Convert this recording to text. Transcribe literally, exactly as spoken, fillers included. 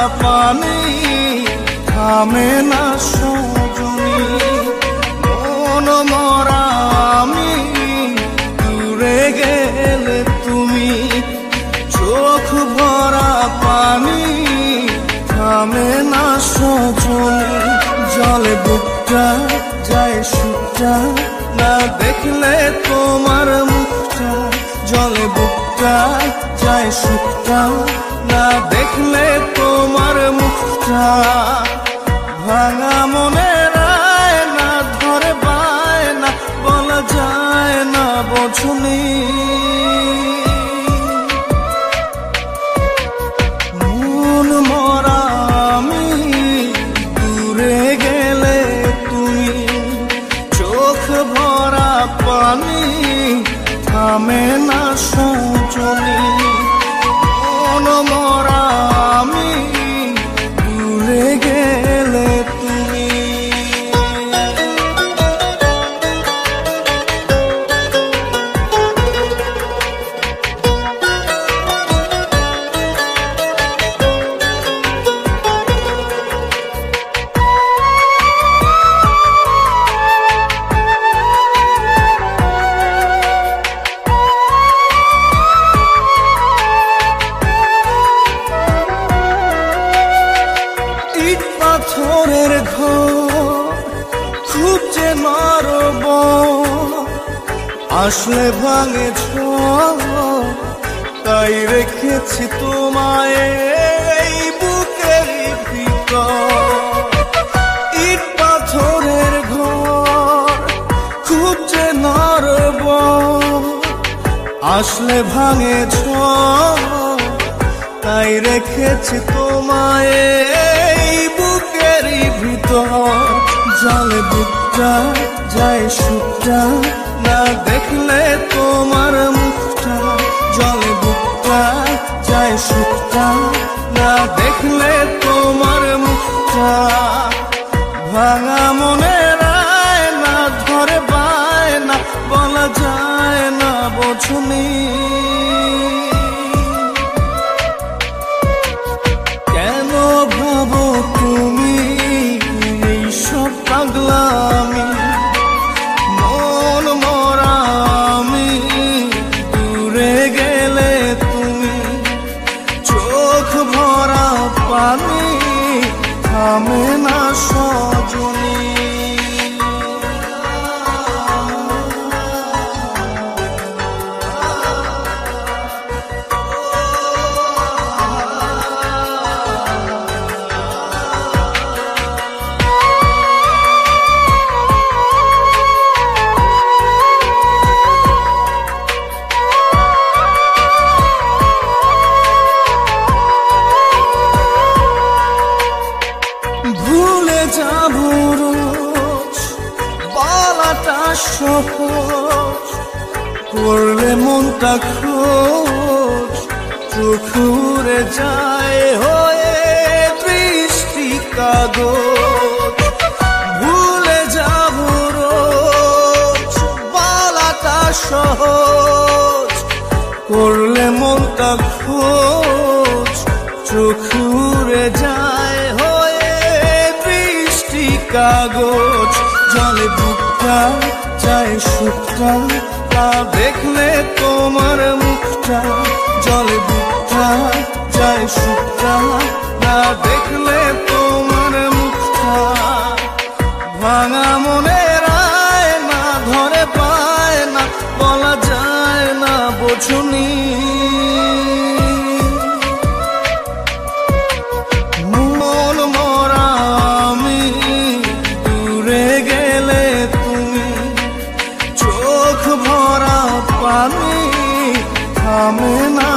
পানি থামে না সজনী, মন মরা আমি দূরে গেলে তুমি, চোখ ভরা পানি থামে না সজনী। জলে বুকটা যায় সুখটা না দেখলে তোমার মুখটা, জলে বুকটা যায় সুখটা না দেখলে তোমার মুখটা। ভাঙা মনের আয়না ধরে বায়না বলা যায় না বোঝনি, মন মরা আমি দূরে গেলে তুমি, চোখ ভরা পানি থামে না সজনী, মন মরা আমি দূরে গেলে তুমি। পাথরের ঘর খুব যে নরব, আসলে ভাঙে ঝড় তাই রেখেছি তোমায় এই বুকের ভিতর। ইট পাথরের ঘর খুব যে নরব, আসলে ভাঙে ঝড় তাই রেখেছি তোমায় এই বুকেরই ভিতর। জলে বুকটা যায় সুখটা না দেখলে তোমার মুখটা, জলে বুকটা যায় সুখটা না দেখলে তোমার মুখটা। ভাঙা মনের আয়না ধরে বায়না বলা যায় না বোঝনি, কেন ভাবো তুমি এইসব পাগলামি, মন মরা আমি দূরে গেলে তুমি, চোখ ভরা পানি থামে না সজনী। ভুলে যাবো রোজ বলাটা সহজ, করলে মনটা খোঁজ চোখ উড়ে যায় হয়ে বৃষ্টি কাগজ। ভুলে যাবো রোজ বলাটা সহজ, করলে মনটা খোঁজ চোখ উড়ে যায় হয়ে বৃষ্টি কাগজ। জলে বুকটা যায় সুখটা তা দেখলে তোমার মুখটা, জলে বুকটা যায় সুখটা না দেখলে তোমার মুখটা। ভাঙা মনের আয়না ধরে বায়না বলা যায় না বোঝনি, মন মরা আমি দূরে গেলে তুমি, চোখ ভরা পানি থামে না